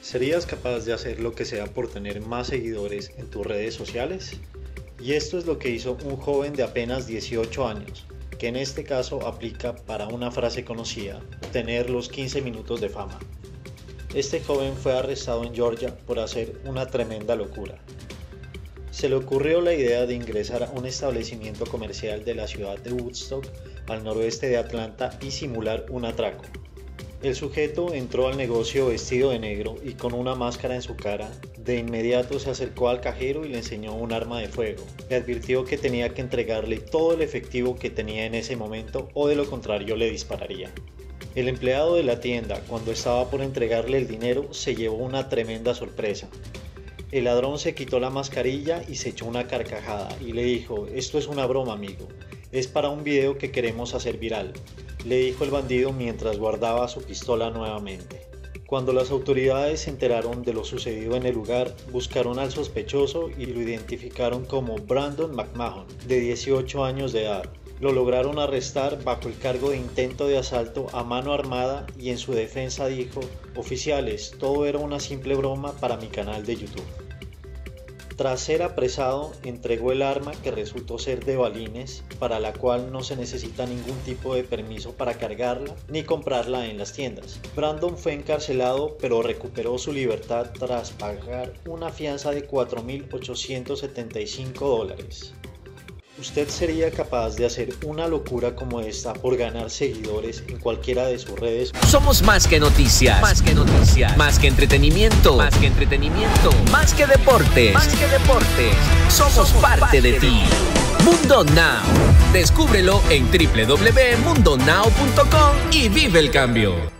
¿Serías capaz de hacer lo que sea por tener más seguidores en tus redes sociales? Y esto es lo que hizo un joven de apenas 18 años, que en este caso aplica para una frase conocida: tener los 15 minutos de fama. Este joven fue arrestado en Georgia por hacer una tremenda locura. Se le ocurrió la idea de ingresar a un establecimiento comercial de la ciudad de Woodstock, al noroeste de Atlanta, y simular un atraco. El sujeto entró al negocio vestido de negro y con una máscara en su cara. De inmediato se acercó al cajero y le enseñó un arma de fuego. Le advirtió que tenía que entregarle todo el efectivo que tenía en ese momento o de lo contrario le dispararía. El empleado de la tienda, cuando estaba por entregarle el dinero, se llevó una tremenda sorpresa. El ladrón se quitó la mascarilla y se echó una carcajada y le dijo: "Esto es una broma, amigo. Es para un video que queremos hacer viral", le dijo el bandido mientras guardaba su pistola nuevamente. Cuando las autoridades se enteraron de lo sucedido en el lugar, buscaron al sospechoso y lo identificaron como Brandon McMahon, de 18 años de edad. Lo lograron arrestar bajo el cargo de intento de asalto a mano armada y en su defensa dijo: "Oficiales, todo era una simple broma para mi canal de YouTube". Tras ser apresado, entregó el arma, que resultó ser de balines, para la cual no se necesita ningún tipo de permiso para cargarla ni comprarla en las tiendas. Brandon fue encarcelado, pero recuperó su libertad tras pagar una fianza de $4,875. ¿Usted sería capaz de hacer una locura como esta por ganar seguidores en cualquiera de sus redes? Somos más que noticias, más que entretenimiento, más que deportes, Somos parte de ti. Mundo Now. Descúbrelo en www.mundonow.com y vive el cambio.